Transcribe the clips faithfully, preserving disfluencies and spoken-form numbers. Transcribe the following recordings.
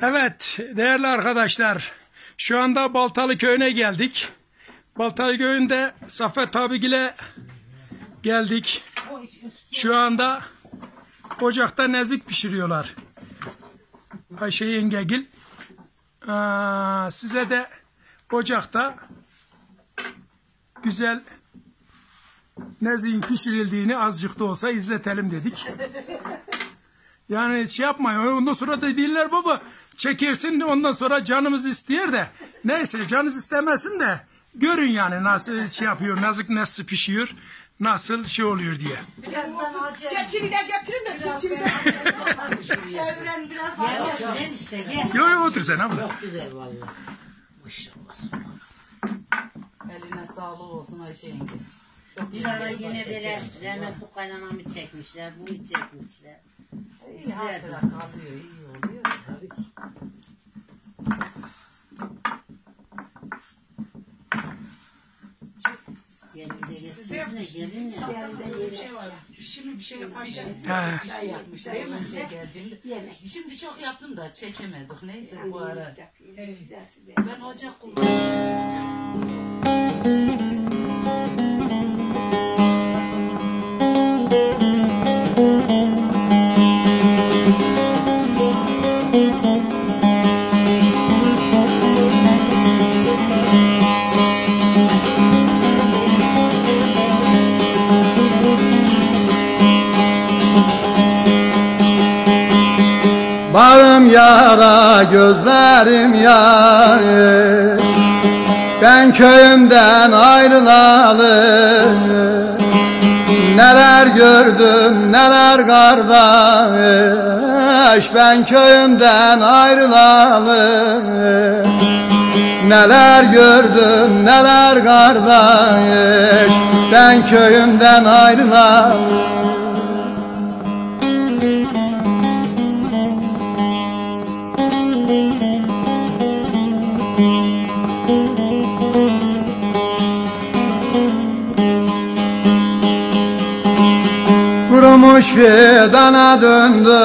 Evet değerli arkadaşlar, şu anda Baltalı köyüne geldik. Baltalı köyünde Saffet abigile geldik. Şu anda ocakta nezik pişiriyorlar. Ayşe yengegil. Aa, size de ocakta güzel neziğin pişirildiğini azıcık da olsa izletelim dedik. Yani şey yapmayın, ondan sonra da değiller baba çekersin, ondan sonra canımız istiyor de neyse, canınız istemesin de görün yani nasıl şey yapıyor, nazik nasıl pişiyor, nasıl şey oluyor diye. Çeçili de getirin de çeçili de. Çeviren biraz acı. Yok yok otur sen abla. Çok güzel vallahi. Maşallah. Eline sağlık olsun Ayşe yenge. Çok Bir ara yine böyle rahmetli kaynanamı çekmişler, bunu çekmişler. iyi hatıra kalıyor, iyi oluyor. Tabii ki. Gelin de Şimdi bir şey yapmışlar. He. Bir şey yapmışlar önce geldiğimde. Şimdi çok yaptım da çekemedik. Neyse bu ara. Ben ocak kullanıyorum. Bağrım yara, gözlerim yara, ben köyümden ayrılalı. Neler gördüm, neler kardeş, ben köyümden ayrılalı. Neler gördüm, neler kardeş, ben köyümden ayrılalı. Kurumuş fidana döndü,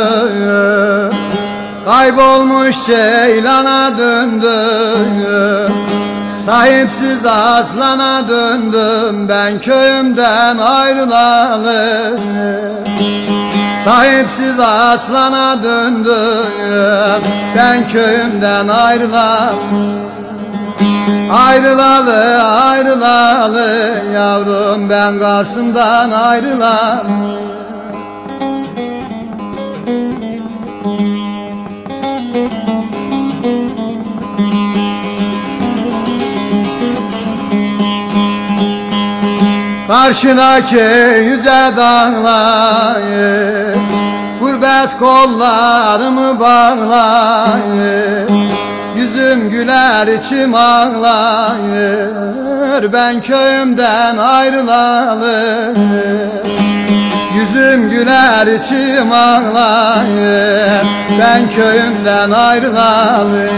kaybolmuş ceylana döndü, sahipsiz aslana döndüm ben köyümden ayrılalı. Sahipsiz aslana döndüm ben köyümden ayrılalı. Ayrılalı, ayrılalı yavrum, ben karşımdan ayrılalı. Karşıdaki yüce dağlar, gurbet kollarımı bağlar. Yüzüm güler, içim ağlar, ben köyümden ayrılalı. Yüzüm güler, içim ağlar, ben köyümden ayrılalı.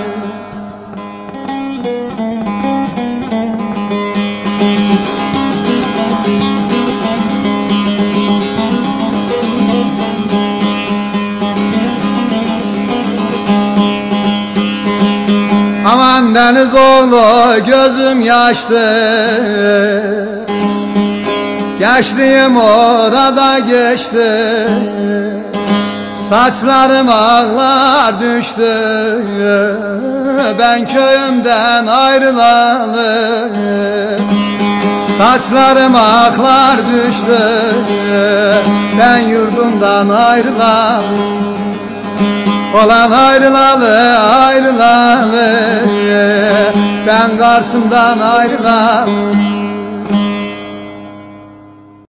Aman deniz oğlu gözüm yaşlı, gençliğim orada geçti. Saçlarım ağlar düştü, ben köyümden ayrılalı. Saçlarım ağlar düştü, ben yurdumdan ayrılalı. Olan ayrılalı, ayrılalı, ben karşımdan ayrılalı.